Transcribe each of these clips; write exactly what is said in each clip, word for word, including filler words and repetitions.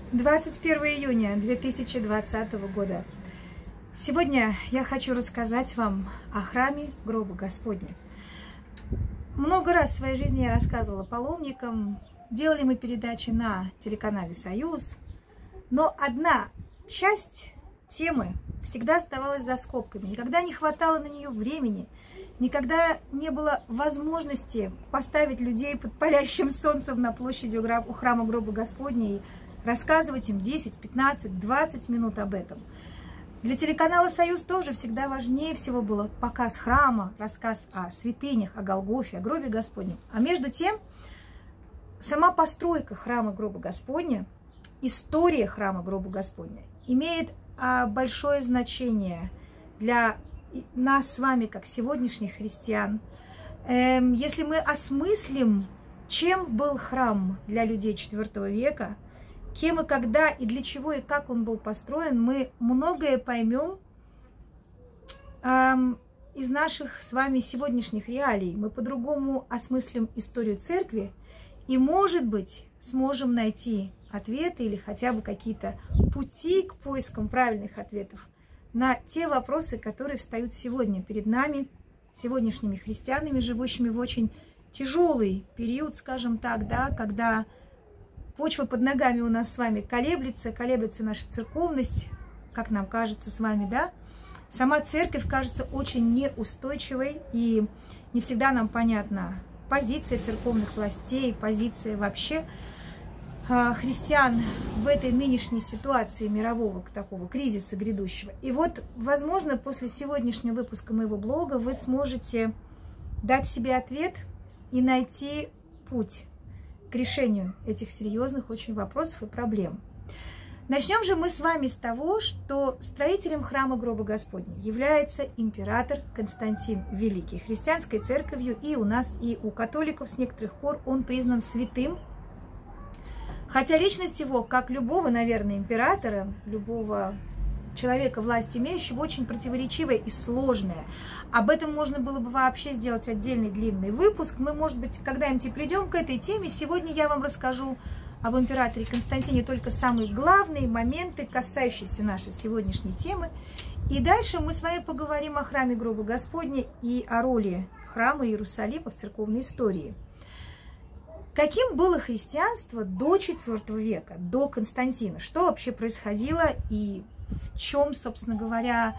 двадцать первое июня две тысячи двадцатого года. Сегодня я хочу рассказать вам о храме Гроба Господня. Много раз в своей жизни я рассказывала паломникам, делали мы передачи на телеканале «Союз», но одна часть темы всегда оставалась за скобками. Никогда не хватало на нее времени, никогда не было возможности поставить людей под палящим солнцем на площади у храма Гроба Господня и рассказывать им десять, пятнадцать, двадцать минут об этом. Для телеканала «Союз» тоже всегда важнее всего было показ храма, рассказ о святынях, о Голгофе, о Гробе Господнем. А между тем, сама постройка храма Гроба Господня, история храма Гроба Господня имеет а, большое значение для нас с вами, как сегодняшних христиан. Эм, если мы осмыслим, чем был храм для людей четвёртого века, кем и когда, и для чего, и как он был построен, мы многое поймем эм, из наших с вами сегодняшних реалий. Мы по-другому осмыслим историю церкви и, может быть, сможем найти ответы или хотя бы какие-то пути к поискам правильных ответов на те вопросы, которые встают сегодня перед нами, сегодняшними христианами, живущими в очень тяжелый период, скажем так, да, когда почва под ногами у нас с вами колеблется, колеблется наша церковность, как нам кажется с вами, да. Сама церковь кажется очень неустойчивой, и не всегда нам понятна позиция церковных властей, позиция вообще э, христиан в этой нынешней ситуации мирового такого кризиса грядущего. И вот, возможно, после сегодняшнего выпуска моего блога вы сможете дать себе ответ и найти путь к решению этих серьезных очень вопросов и проблем. Начнем же мы с вами с того, что строителем храма Гроба Господня является император Константин Великий. Христианской церковью и у нас, и у католиков с некоторых пор он признан святым. Хотя личность его, как любого, наверное, императора, любого человека, власть имеющего, очень противоречивая и сложная. Об этом можно было бы вообще сделать отдельный длинный выпуск. Мы, может быть, когда-нибудь придем к этой теме. Сегодня я вам расскажу об императоре Константине только самые главные моменты, касающиеся нашей сегодняшней темы. И дальше мы с вами поговорим о храме Гроба Господня и о роли храма Иерусалима в церковной истории. Каким было христианство до четвёртого века, до Константина? Что вообще происходило и в чем, собственно говоря,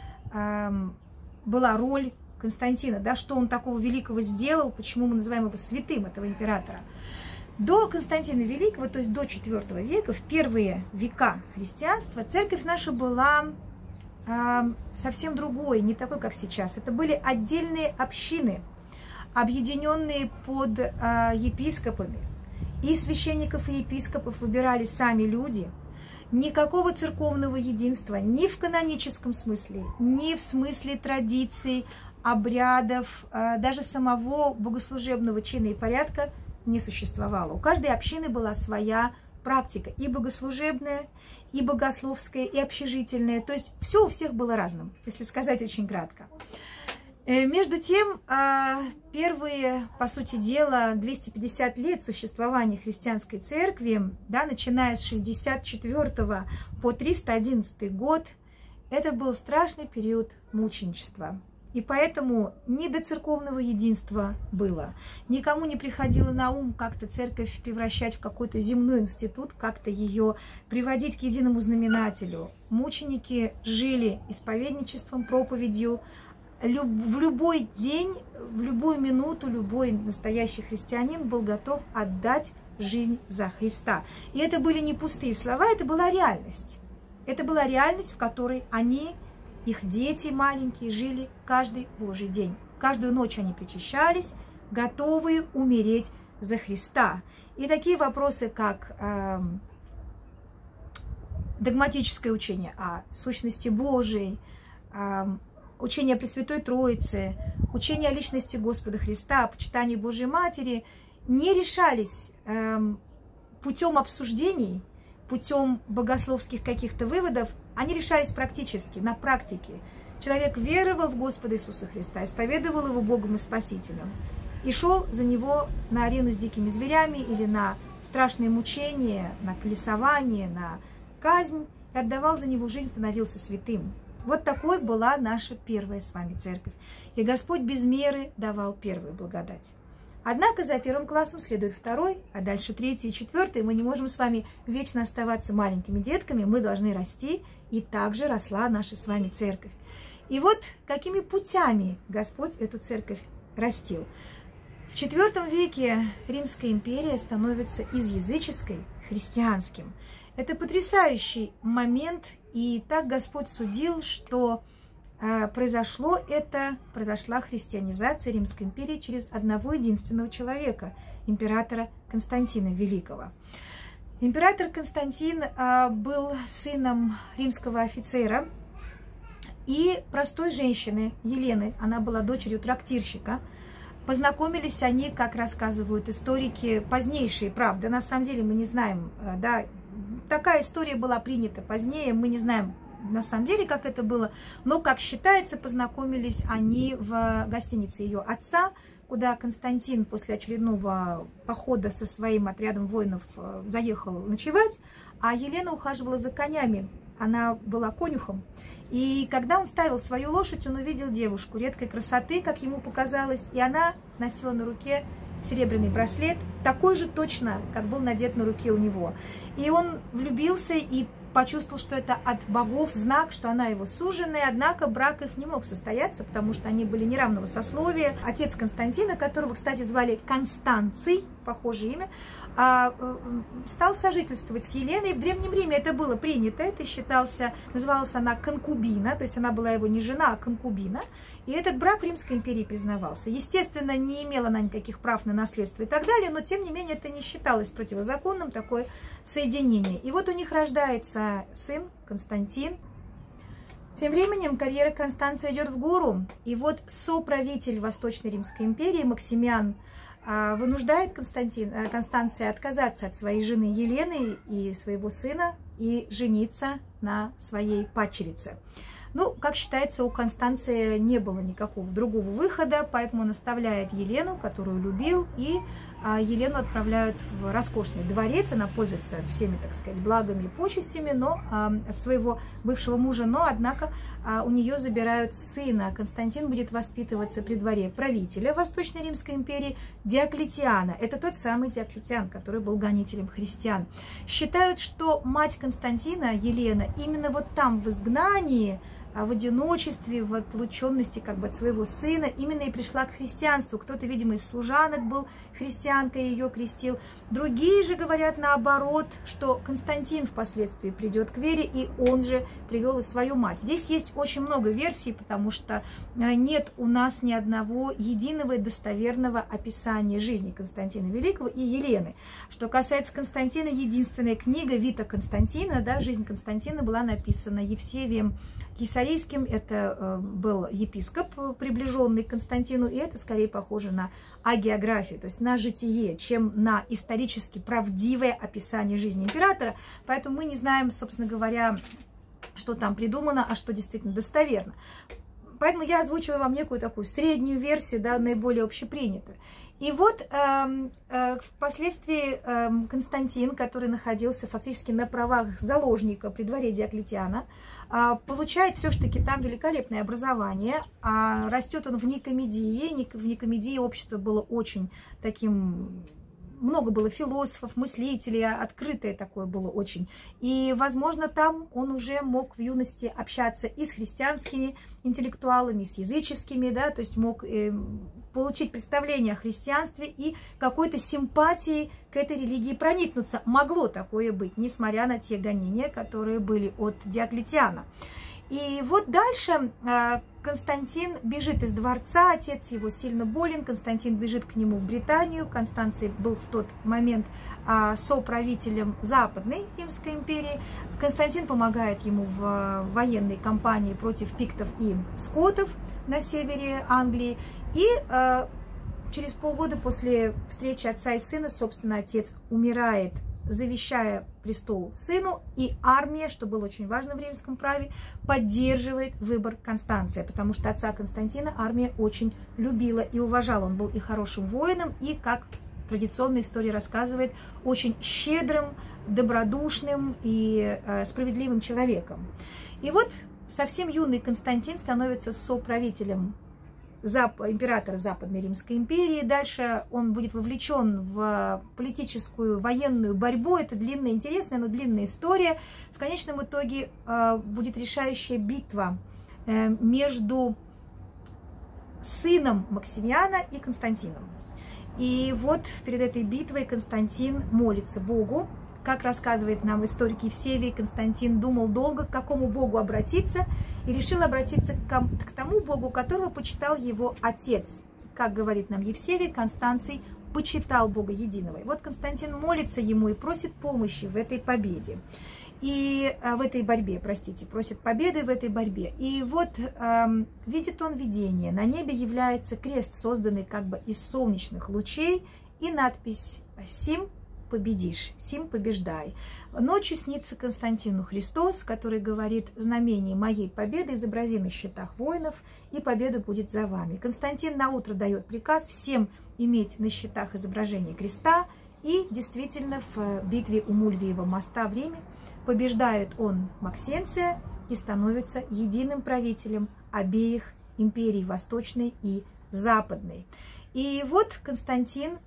была роль Константина, да, что он такого великого сделал, почему мы называем его святым, этого императора. До Константина Великого, то есть до четвёртого века, в первые века христианства, церковь наша была э, совсем другой, не такой, как сейчас. Это были отдельные общины, объединенные под э, епископами. И священников, и епископов выбирали сами люди. Никакого церковного единства ни в каноническом смысле, ни в смысле традиций, обрядов, даже самого богослужебного чина и порядка не существовало. У каждой общины была своя практика, и богослужебная, и богословская, и общежительная. То есть все у всех было разным, если сказать очень кратко. Между тем, первые, по сути дела, двести пятьдесят лет существования христианской церкви, да, начиная с шестьдесят четвёртого по триста одиннадцатый год, это был страшный период мученичества. И поэтому не до церковного единства было. Никому не приходило на ум как-то церковь превращать в какой-то земной институт, как-то ее приводить к единому знаменателю. Мученики жили исповедничеством, проповедью. В любой день, в любую минуту любой настоящий христианин был готов отдать жизнь за Христа. И это были не пустые слова, это была реальность. Это была реальность, в которой они, их дети маленькие, жили каждый Божий день. Каждую ночь они причащались, готовые умереть за Христа. И такие вопросы, как э, догматическое учение о сущности Божией, э, учение о Пресвятой Троице, учение о личности Господа Христа, о почитании Божьей Матери не решались эм, путем обсуждений, путем богословских каких-то выводов, они решались практически, на практике. Человек веровал в Господа Иисуса Христа, исповедовал Его Богом и Спасителем и шел за Него на арену с дикими зверями или на страшные мучения, на колесование, на казнь и отдавал за него жизнь, становился святым. Вот такой была наша первая с вами церковь. И Господь без меры давал первую благодать. Однако за первым классом следует второй, а дальше третий и четвертый. Мы не можем с вами вечно оставаться маленькими детками, мы должны расти, и также росла наша с вами церковь. И вот какими путями Господь эту церковь растил. В четвёртом веке Римская империя становится из языческой христианским. Это потрясающий момент, и так Господь судил, что э, произошло это, произошла христианизация Римской империи через одного единственного человека, императора Константина Великого. Император Константин э, был сыном римского офицера и простой женщины Елены. Она была дочерью трактирщика. Познакомились они, как рассказывают историки, позднейшие, правда. На самом деле мы не знаем, да, такая история была принята позднее, мы не знаем на самом деле, как это было, но, как считается, познакомились они в гостинице ее отца, куда Константин после очередного похода со своим отрядом воинов заехал ночевать, а Елена ухаживала за конями, она была конюхом. И когда он ставил свою лошадь, он увидел девушку редкой красоты, как ему показалось, и она носила на руке серебряный браслет, такой же точно, как был надет на руке у него. И он влюбился и почувствовал, что это от богов знак, что она его суженая, однако брак их не мог состояться, потому что они были неравного сословия. Отец Константина, которого, кстати, звали Констанций, похожее имя, стал сожительствовать с Еленой. В Древнем Риме это было принято, это считался, называлась она конкубина, то есть она была его не жена, а конкубина. И этот брак в Римской империи признавался. Естественно, не имела она никаких прав на наследство и так далее, но тем не менее это не считалось противозаконным, такое соединение. И вот у них рождается сын Константин. Тем временем карьера Констанция идет в гору, и вот соправитель Восточной Римской империи Максимиан вынуждает Константин, Констанция отказаться от своей жены Елены и своего сына и жениться на своей падчерице. Ну, как считается, у Констанции не было никакого другого выхода, поэтому он оставляет Елену, которую любил, и а, Елену отправляют в роскошный дворец. Она пользуется всеми, так сказать, благами и почестями, но а, от своего бывшего мужа, но, однако, а, у нее забирают сына. Константин будет воспитываться при дворе правителя Восточной Римской империи Диоклетиана. Это тот самый Диоклетиан, который был гонителем христиан. Считают, что мать Константина, Елена, именно вот там, в изгнании, в одиночестве, в отлученности как бы от своего сына, именно и пришла к христианству. Кто-то, видимо, из служанок был христианкой, ее крестил. Другие же говорят наоборот, что Константин впоследствии придет к вере, и он же привел и свою мать. Здесь есть очень много версий, потому что нет у нас ни одного единого и достоверного описания жизни Константина Великого и Елены. Что касается Константина, единственная книга Вита Константина, да, «Жизнь Константина», была написана Евсевием Кесарийским. Это э, был епископ, приближенный к Константину, и это скорее похоже на агеографию, то есть на житие, чем на исторически правдивое описание жизни императора. Поэтому мы не знаем, собственно говоря, что там придумано, а что действительно достоверно. Поэтому я озвучиваю вам некую такую среднюю версию, да, наиболее общепринятую. И вот э, э, впоследствии э, Константин, который находился фактически на правах заложника при дворе Диоклетиана, э, получает все-таки там великолепное образование. А растет он в Никомедии. В Никомедии общество было очень таким... Много было философов, мыслителей, открытое такое было очень. И, возможно, там он уже мог в юности общаться и с христианскими интеллектуалами, и с языческими, да, то есть мог э, получить представление о христианстве и какой-то симпатии к этой религии проникнуться. Могло такое быть, несмотря на те гонения, которые были от Диоклетиана. И вот дальше Константин бежит из дворца, отец его сильно болен, Константин бежит к нему в Британию. Констанций был в тот момент соправителем Западной Римской империи. Константин помогает ему в военной кампании против пиктов и скотов на севере Англии. И через полгода после встречи отца и сына, собственно, отец умирает, завещая престол сыну, и армия, что было очень важно в римском праве, поддерживает выбор Констанция, потому что отца Константина армия очень любила и уважала. Он был и хорошим воином, и, как традиционная история рассказывает, очень щедрым добродушным и справедливым человеком. И вот совсем юный Константин становится соправителем Зап... императора Западной Римской империи. Дальше он будет вовлечен в политическую, военную борьбу. Это длинная, интересная, но длинная история. В конечном итоге э, будет решающая битва э, между сыном Максимиана и Константином. И вот перед этой битвой Константин молится Богу. Как рассказывает нам историк Евсевий, Константин думал долго, к какому Богу обратиться, и решил обратиться к тому Богу, которого почитал его отец. Как говорит нам Евсевий, Констанций почитал Бога единого. И вот Константин молится ему и просит помощи в этой победе. И в этой борьбе, простите, просит победы в этой борьбе. И вот эм, видит он видение. На небе является крест, созданный как бы из солнечных лучей, и надпись «Сим победишь, сим побеждай». Ночью снится Константину Христос, который говорит: знамение моей победы изобрази на щитах воинов, и победа будет за вами. Константин наутро дает приказ всем иметь на щитах изображение креста, и действительно в битве у Мульвиева моста в Риме побеждает он Максенция и становится единым правителем обеих империй, Восточной и Западной. И вот Константин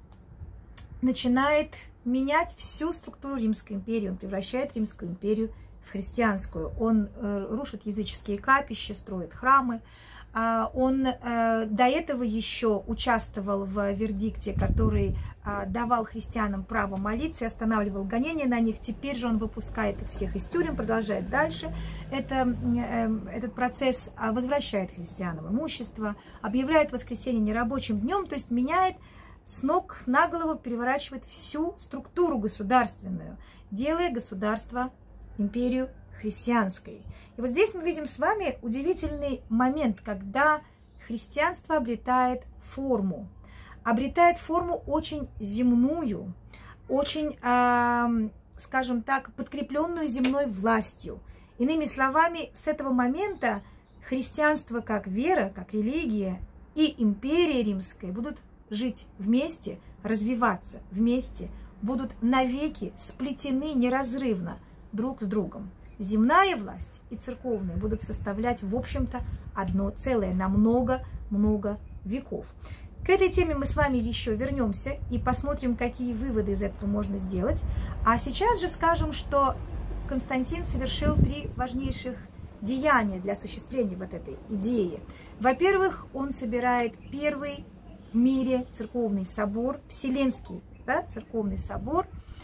начинает менять всю структуру Римской империи. Он превращает Римскую империю в христианскую. Он э, рушит языческие капища, строит храмы. А, он э, до этого еще участвовал в вердикте, который э, давал христианам право молиться и останавливал гонения на них. Теперь же он выпускает их всех из тюрем, продолжает дальше. Это, э, этот процесс возвращает христианам имущество, объявляет воскресенье нерабочим днем, то есть меняет с ног на голову, переворачивает всю структуру государственную, делая государство, империю христианской. И вот здесь мы видим с вами удивительный момент, когда христианство обретает форму. Обретает форму очень земную, очень, э, скажем так, подкрепленную земной властью. Иными словами, с этого момента христианство как вера, как религия и империя римская будут жить вместе, развиваться вместе, будут навеки сплетены неразрывно друг с другом. Земная власть и церковная будут составлять, в общем-то, одно целое на много-много веков. К этой теме мы с вами еще вернемся и посмотрим, какие выводы из этого можно сделать. А сейчас же скажем, что Константин совершил три важнейших деяния для осуществления вот этой идеи. Во-первых, он собирает первый в мире церковный собор, Вселенский, да, церковный собор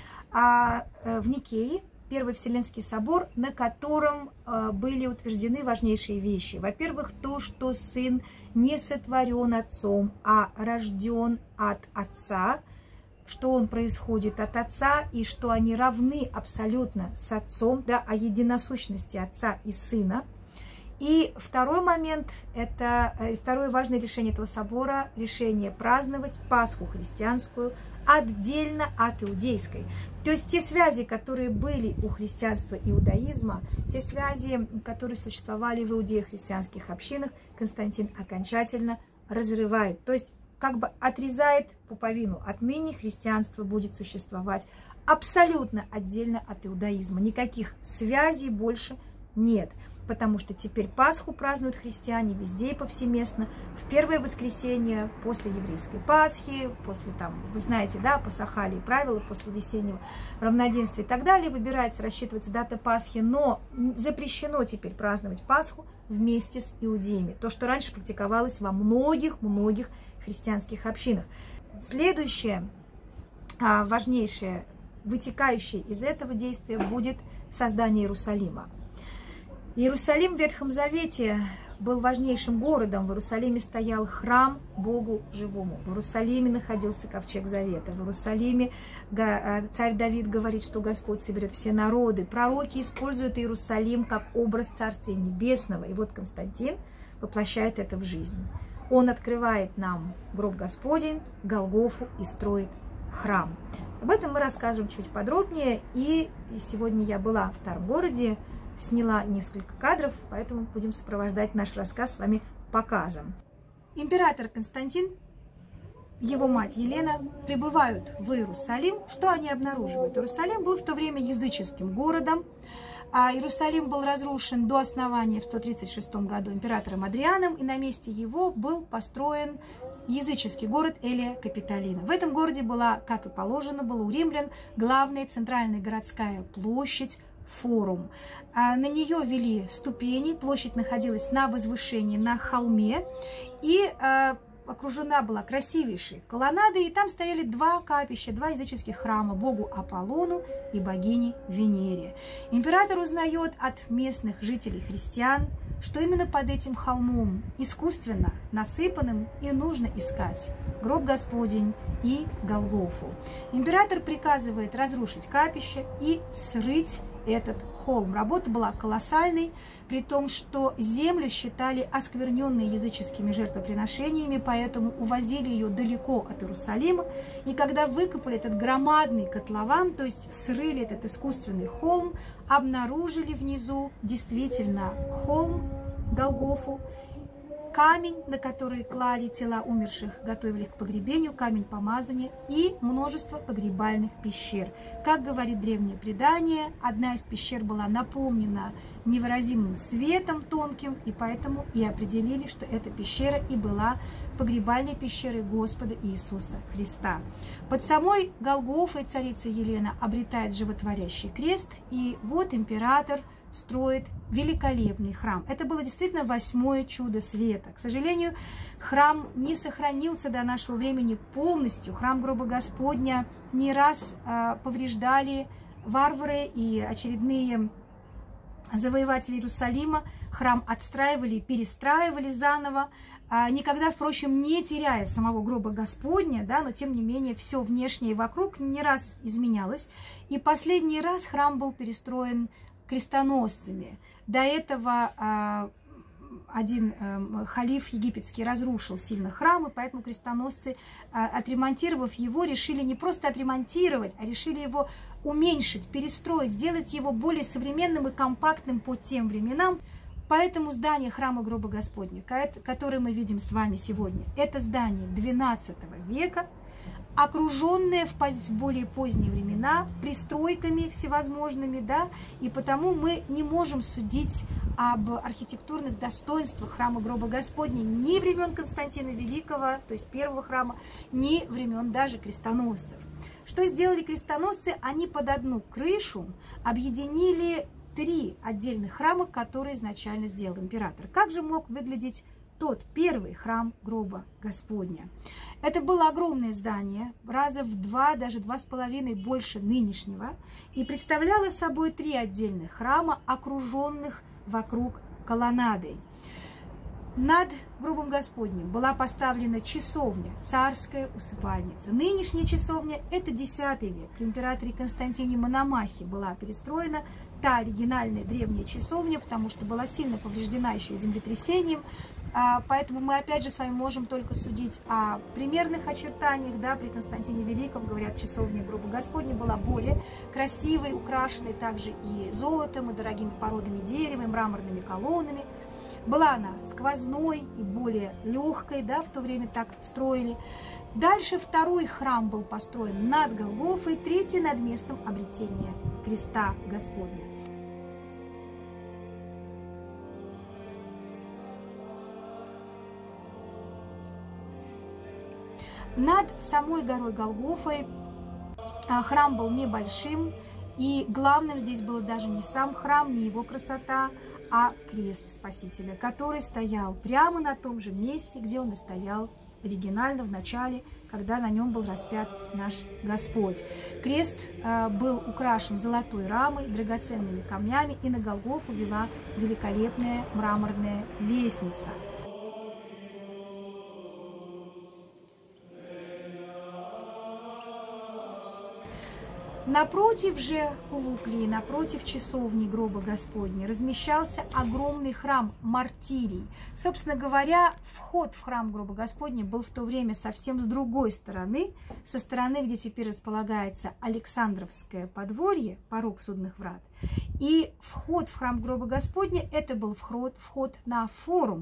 а, в Никее, Первый Вселенский собор, на котором а, были утверждены важнейшие вещи. Во-первых, то, что сын не сотворен отцом, а рожден от отца, что он происходит от отца, и что они равны абсолютно с отцом, да, о единосущности отца и сына. И второй момент, это второе важное решение этого собора, решение праздновать Пасху христианскую отдельно от иудейской. То есть те связи, которые были у христианства и иудаизма, те связи, которые существовали в иудео-христианских общинах, Константин окончательно разрывает. То есть как бы отрезает пуповину. Отныне христианство будет существовать абсолютно отдельно от иудаизма. Никаких связей больше нет. Потому что теперь Пасху празднуют христиане везде и повсеместно. В первое воскресенье после еврейской Пасхи, после там, вы знаете, да, Пасахалии правила, после весеннего равноденствия и так далее, выбирается, рассчитывается дата Пасхи, но запрещено теперь праздновать Пасху вместе с иудеями. То, что раньше практиковалось во многих-многих христианских общинах. Следующее, важнейшее, вытекающее из этого действия будет создание Иерусалима. Иерусалим в Ветхом Завете был важнейшим городом. В Иерусалиме стоял храм Богу живому. В Иерусалиме находился ковчег Завета. В Иерусалиме царь Давид говорит, что Господь соберет все народы. Пророки используют Иерусалим как образ Царствия Небесного. И вот Константин воплощает это в жизнь. Он открывает нам гроб Господень, Голгофу и строит храм. Об этом мы расскажем чуть подробнее. И сегодня я была в Старом городе, сняла несколько кадров, поэтому будем сопровождать наш рассказ с вами показом. Император Константин его мать Елена прибывают в Иерусалим, что они обнаруживают? Иерусалим был в то время языческим городом. А Иерусалим был разрушен до основания в сто тридцать шестом году императором Адрианом, и на месте его был построен языческий город Элия Капитолина. В этом городе была, как и положено было у римлян, главная центральная городская площадь, форум. А на нее вели ступени, площадь находилась на возвышении, на холме, и а, окружена была красивейшей колоннадой, и там стояли два капища, два языческих храма, богу Аполлону и богине Венере. Император узнает от местных жителей христиан, что именно под этим холмом, искусственно насыпанным, и нужно искать гроб Господень и Голгофу. Император приказывает разрушить капище и срыть этот холм. Работа была колоссальной, при том, что землю считали оскверненной языческими жертвоприношениями, поэтому увозили ее далеко от Иерусалима. И когда выкопали этот громадный котлован, то есть срыли этот искусственный холм, обнаружили внизу действительно холм Голгофу, камень, на который клали тела умерших, готовили их к погребению, камень помазания и множество погребальных пещер. Как говорит древнее предание, одна из пещер была наполнена невыразимым светом тонким, и поэтому и определили, что эта пещера и была погребальной пещерой Господа Иисуса Христа. Под самой Голгофой царица Елена обретает животворящий крест, и вот император строит великолепный храм. Это было действительно восьмое чудо света. К сожалению, храм не сохранился до нашего времени полностью. Храм гроба Господня не раз э, повреждали варвары и очередные завоеватели Иерусалима. Храм отстраивали, перестраивали заново, а, никогда, впрочем, не теряя самого гроба Господня, да, но тем не менее все внешнее вокруг не раз изменялось. И последний раз храм был перестроен крестоносцами. До этого а, один а, халиф египетский разрушил сильно храм, и поэтому крестоносцы, а, отремонтировав его, решили не просто отремонтировать, а решили его уменьшить, перестроить, сделать его более современным и компактным по тем временам. Поэтому здание храма гроба Господня, которое мы видим с вами сегодня, это здание двенадцатого века, окруженное в более поздние времена пристройками всевозможными, да, и потому мы не можем судить об архитектурных достоинствах храма гроба Господня ни времен Константина Великого, то есть первого храма, ни времен даже крестоносцев. Что сделали крестоносцы? Они под одну крышу объединили три отдельных храма, которые изначально сделал император. Как же мог выглядеть тот первый храм гроба Господня? Это было огромное здание, раза в два, даже два с половиной больше нынешнего, и представляло собой три отдельных храма, окруженных вокруг колоннадой. Над гробом Господним была поставлена часовня, царская усыпальница. Нынешняя часовня – это десятый век. При императоре Константине Мономахе была перестроена та оригинальная древняя часовня, потому что была сильно повреждена еще и землетрясением. Поэтому мы опять же с вами можем только судить о примерных очертаниях. Да, при Константине Великом, говорят, часовня гроба Господня была более красивой, украшенной также и золотом, и дорогими породами дерева, и мраморными колоннами. Была она сквозной и более легкой, да, в то время так строили. Дальше второй храм был построен над Голгофой, третий над местом обретения креста Господня. Над самой горой Голгофой храм был небольшим, и главным здесь был даже не сам храм, не его красота, а крест Спасителя, который стоял прямо на том же месте, где он и стоял оригинально в начале, когда на нем был распят наш Господь. Крест э, был украшен золотой рамой, драгоценными камнями, и на Голгофу вела великолепная мраморная лестница. Напротив же Кувуклии, напротив часовни гроба Господня, размещался огромный храм Мартирий. Собственно говоря, вход в храм гроба Господня был в то время совсем с другой стороны, со стороны, где теперь располагается Александровское подворье, порог Судных врат. И вход в храм гроба Господня – это был вход, вход на форум,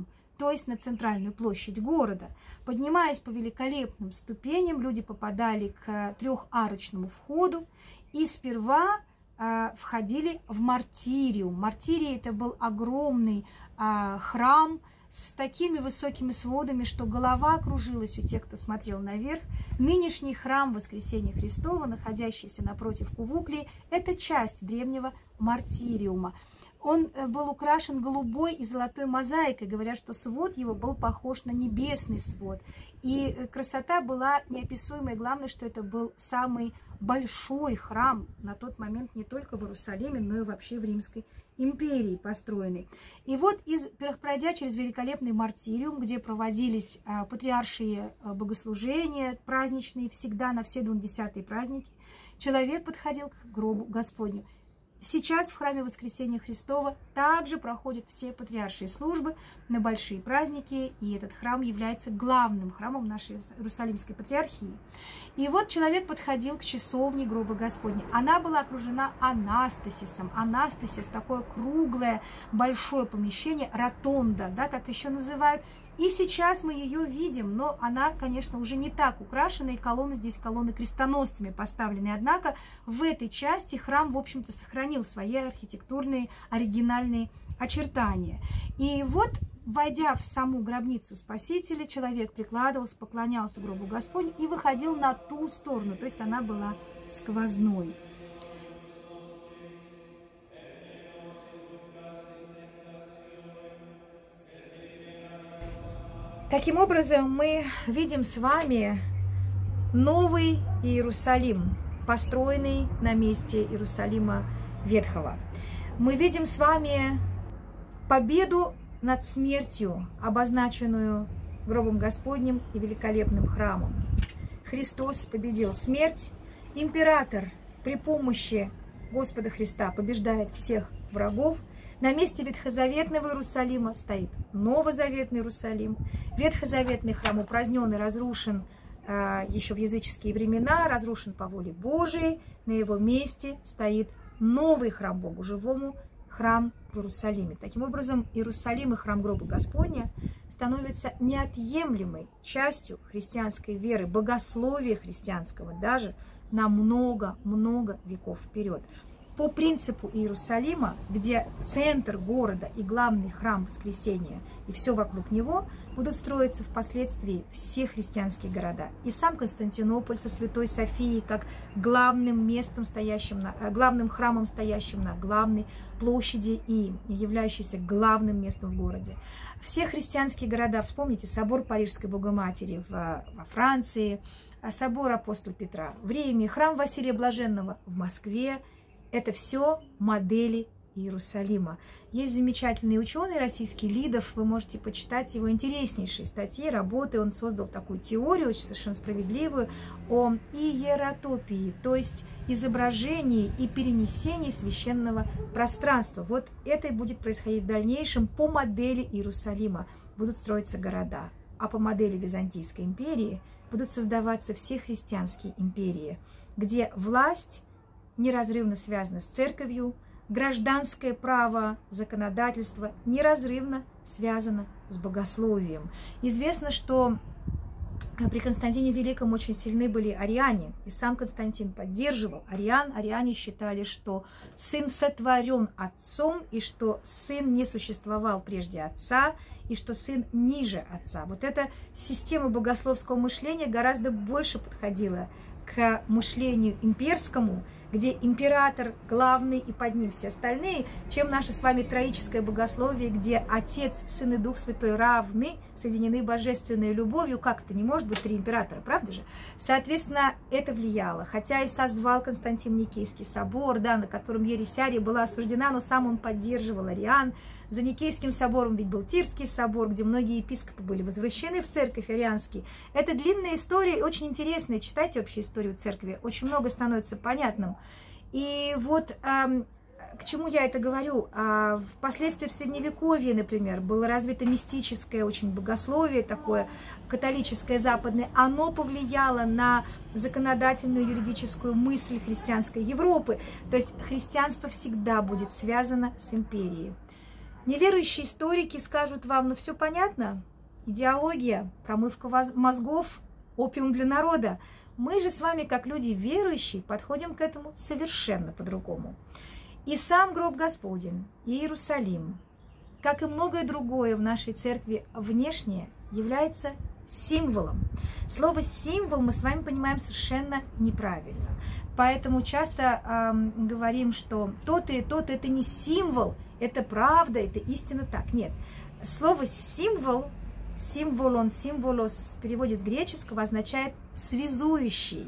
то есть на центральную площадь города. Поднимаясь по великолепным ступеням, люди попадали к трехарочному входу и сперва э, входили в мартириум. Мартирий – это был огромный э, храм с такими высокими сводами, что голова кружилась у тех, кто смотрел наверх. Нынешний храм Воскресения Христова, находящийся напротив Кувуклии, это часть древнего мартириума. Он был украшен голубой и золотой мозаикой. Говорят, что свод его был похож на небесный свод. И красота была неописуемой. Главное, что это был самый большой храм на тот момент не только в Иерусалиме, но и вообще в Римской империи построенный. И вот, из, пройдя через великолепный мартириум, где проводились а, патриаршие а, богослужения праздничные, всегда на все двунадесятые праздники, человек подходил к гробу Господню. Сейчас в храме Воскресения Христова также проходят все патриаршие службы на большие праздники, и этот храм является главным храмом нашей Иерусалимской патриархии. И вот человек подходил к часовне гроба Господня. Она была окружена анастасисом. Анастасис – такое круглое, большое помещение, ротонда, да, как еще называют. И сейчас мы ее видим, но она, конечно, уже не так украшена, и колонны здесь колонны крестоносцами поставлены. Однако в этой части храм, в общем-то, сохранил свои архитектурные оригинальные очертания. И вот, войдя в саму гробницу Спасителя, человек прикладывался, поклонялся гробу Господню и выходил на ту сторону, то есть она была сквозной. Таким образом, мы видим с вами новый Иерусалим, построенный на месте Иерусалима Ветхого. Мы видим с вами победу над смертью, обозначенную гробом Господним и великолепным храмом. Христос победил смерть. Император при помощи Господа Христа побеждает всех врагов. На месте ветхозаветного Иерусалима стоит новозаветный Иерусалим. Ветхозаветный храм упразднен и разрушен э, еще в языческие времена, разрушен по воле Божией. На его месте стоит новый храм Богу живому, храм в Иерусалиме. Таким образом, Иерусалим и храм гроба Господня становятся неотъемлемой частью христианской веры, богословия христианского даже на много-много веков вперед. По принципу Иерусалима, где центр города и главный храм Воскресения и все вокруг него, будут строиться впоследствии все христианские города. И сам Константинополь со Святой Софией как главным местом, стоящим на, главным храмом, стоящим на главной площади и являющийся главным местом в городе. Все христианские города, вспомните, собор Парижской Богоматери в, во Франции, собор апостола Петра в Риме, храм Василия Блаженного в Москве. Это все модели Иерусалима. Есть замечательный ученый российский Лидов, вы можете почитать его интереснейшие статьи, работы. Он создал такую теорию, очень совершенно справедливую, о иеротопии, то есть изображении и перенесении священного пространства. Вот это и будет происходить в дальнейшем по модели Иерусалима. Будут строиться города, а по модели Византийской империи будут создаваться все христианские империи, где власть неразрывно связано с церковью, гражданское право, законодательство неразрывно связано с богословием. Известно, что при Константине Великом очень сильны были ариане, и сам Константин поддерживал ариан. Ариане считали, что сын сотворен отцом, и что сын не существовал прежде отца, и что сын ниже отца. Вот эта система богословского мышления гораздо больше подходила к мышлению имперскому, где император главный и под ним все остальные, чем наше с вами троическое богословие, где Отец, Сын и Дух Святой равны, соединены божественной любовью. Как это не может быть три императора, правда же? Соответственно, это влияло. Хотя и созвал Константин Никейский собор, да, на котором ересь Арии была осуждена, но сам он поддерживал ариан. За Никейским собором ведь был Тирский собор, где многие епископы были возвращены в церковь арианский. Это длинная история и очень интересная. Читайте общую историю церкви, очень много становится понятным. И вот эм, к чему я это говорю? А, впоследствии в Средневековье, например, было развито мистическое очень богословие, такое католическое, западное. Оно повлияло на законодательную юридическую мысль христианской Европы. То есть христианство всегда будет связано с империей. Неверующие историки скажут вам, ну все понятно, идеология, промывка мозгов, опиум для народа. Мы же с вами, как люди верующие, подходим к этому совершенно по-другому. И сам гроб Господень, и Иерусалим, как и многое другое в нашей церкви внешнее, является символом. Слово «символ» мы с вами понимаем совершенно неправильно. Поэтому часто э, говорим, что то-то и то-то это не символ, это правда, это истинно так. Нет. Слово «символ», «символон», «символос» в переводе с греческого означает «связующий».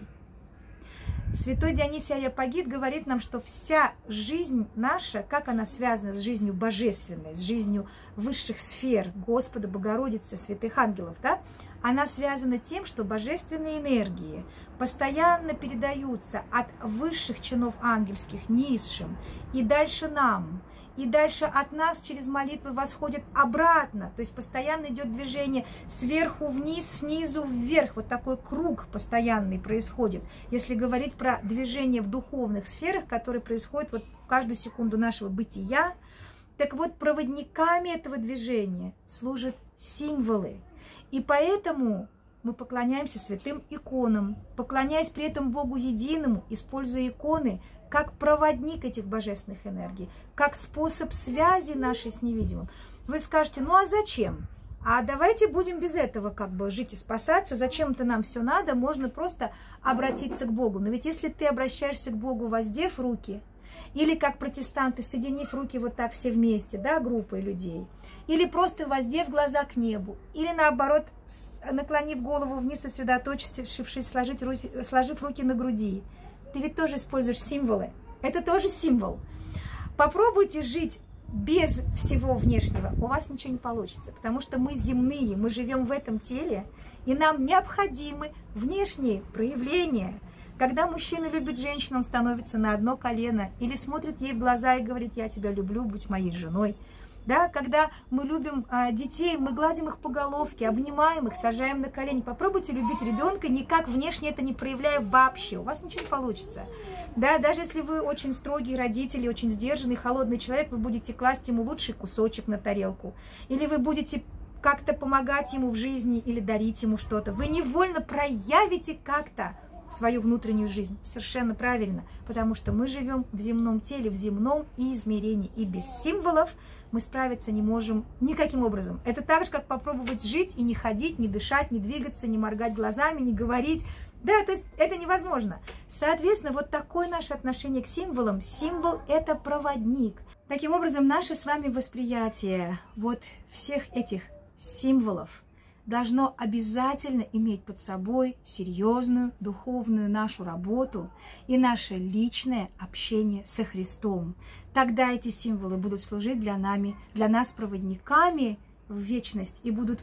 Святой Дионисий Ареопагит говорит нам, что вся жизнь наша, как она связана с жизнью божественной, с жизнью высших сфер Господа, Богородицы, святых ангелов, да, она связана тем, что божественные энергии постоянно передаются от высших чинов ангельских низшим и дальше нам. И дальше от нас через молитвы восходит обратно. То есть постоянно идет движение сверху вниз, снизу вверх. Вот такой круг постоянный происходит. Если говорить про движение в духовных сферах, которые происходят вот в каждую секунду нашего бытия, так вот проводниками этого движения служат символы. И поэтому мы поклоняемся святым иконам, поклоняясь при этом Богу единому, используя иконы как проводник этих божественных энергий, как способ связи нашей с невидимым. Вы скажете, ну а зачем? А давайте будем без этого как бы жить и спасаться. Зачем-то нам все надо, можно просто обратиться к Богу. Но ведь если ты обращаешься к Богу, воздев руки, или как протестанты, соединив руки вот так все вместе, да, группой людей, или просто воздев глаза к небу, или наоборот, наклонив голову вниз, сосредоточившись, сложить руки, сложив руки на груди, ты ведь тоже используешь символы. Это тоже символ. Попробуйте жить без всего внешнего, у вас ничего не получится, потому что мы земные, мы живем в этом теле, и нам необходимы внешние проявления. Когда мужчина любит женщину, он становится на одно колено или смотрит ей в глаза и говорит: «Я тебя люблю, будь моей женой». Да, когда мы любим а, детей, мы гладим их по головке, обнимаем их, сажаем на колени. Попробуйте любить ребенка, никак внешне это не проявляя вообще. У вас ничего не получится. Да, даже если вы очень строгий родитель, очень сдержанный, холодный человек, вы будете класть ему лучший кусочек на тарелку. Или вы будете как-то помогать ему в жизни или дарить ему что-то. Вы невольно проявите как-то свою внутреннюю жизнь. Совершенно правильно, потому что мы живем в земном теле, в земном измерении. И без символов мы справиться не можем никаким образом. Это так же, как попробовать жить и не ходить, не дышать, не двигаться, не моргать глазами, не говорить. Да, то есть это невозможно. Соответственно, вот такое наше отношение к символам. Символ – это проводник. Таким образом, наше с вами восприятие вот всех этих символов должно обязательно иметь под собой серьезную духовную нашу работу и наше личное общение со Христом. Тогда эти символы будут служить для, нами, для нас проводниками в вечность и будут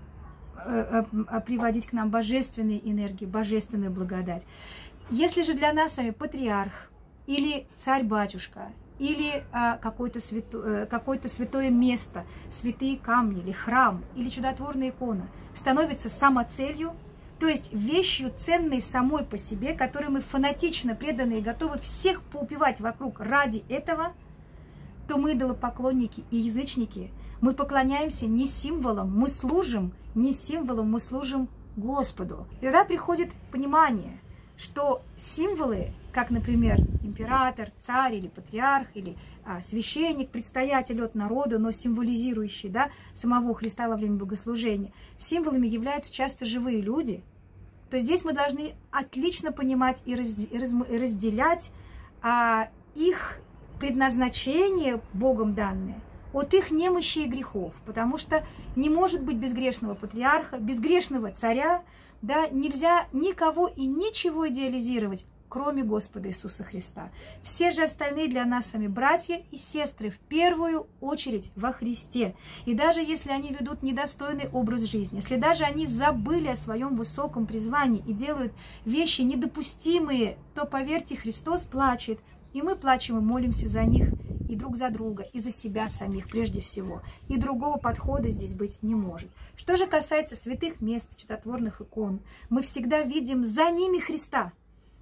э, э, приводить к нам божественные энергии, божественную благодать. Если же для нас с вами патриарх или царь-батюшка, или а, какое-то свято, какое-то святое место, святые камни, или храм, или чудотворная икона становится самоцелью, то есть вещью ценной самой по себе, которой мы фанатично преданы и готовы всех поубивать вокруг ради этого, то мы идолопоклонники и язычники. Мы поклоняемся не символам, мы служим не символам, мы служим Господу. И тогда приходит понимание, что символы, как, например, император, царь или патриарх, или а, священник, предстоятель от народа, но символизирующий, да, самого Христа во время богослужения, символами являются часто живые люди, то здесь мы должны отлично понимать и разделять а, их предназначение Богом данное от их немощи и грехов, потому что не может быть безгрешного патриарха, безгрешного царя, да, нельзя никого и ничего идеализировать, кроме Господа Иисуса Христа. Все же остальные для нас с вами братья и сестры в первую очередь во Христе. И даже если они ведут недостойный образ жизни, если даже они забыли о своем высоком призвании и делают вещи недопустимые, то, поверьте, Христос плачет, и мы плачем и молимся за них, и друг за друга, и за себя самих прежде всего. И другого подхода здесь быть не может. Что же касается святых мест, чудотворных икон, мы всегда видим за ними Христа.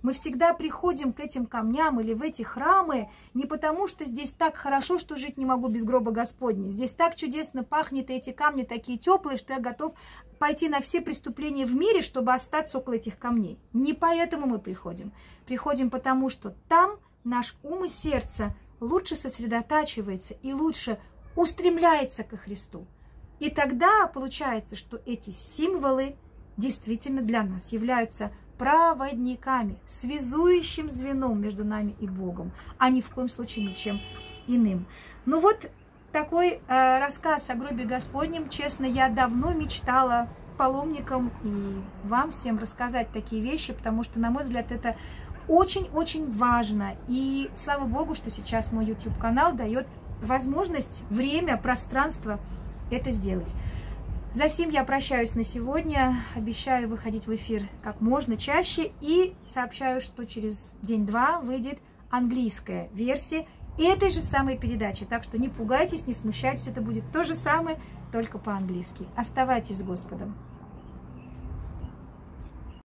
Мы всегда приходим к этим камням или в эти храмы не потому, что здесь так хорошо, что жить не могу без гроба Господня. Здесь так чудесно пахнет, и эти камни такие теплые, что я готов пойти на все преступления в мире, чтобы остаться около этих камней. Не поэтому мы приходим. Приходим потому, что там наш ум и сердце лучше сосредотачивается и лучше устремляется ко Христу. И тогда получается, что эти символы действительно для нас являются проводниками, связующим звеном между нами и Богом, а ни в коем случае ничем иным. Ну вот такой э, рассказ о гробе Господнем. Честно, я давно мечтала паломникам и вам всем рассказать такие вещи, потому что, на мой взгляд, это очень-очень важно. И слава Богу, что сейчас мой YouTube-канал дает возможность, время, пространство это сделать. За сим я прощаюсь на сегодня. Обещаю выходить в эфир как можно чаще. И сообщаю, что через день-два выйдет английская версия этой же самой передачи. Так что не пугайтесь, не смущайтесь. Это будет то же самое, только по-английски. Оставайтесь с Господом.